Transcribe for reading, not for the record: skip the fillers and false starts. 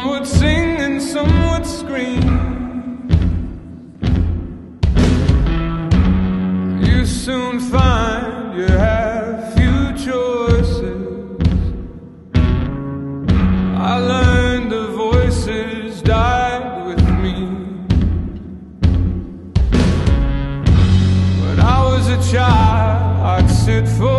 Some would sing and some would scream. You soon find you have few choices. I learned the voices died with me. When I was a child, I'd sit for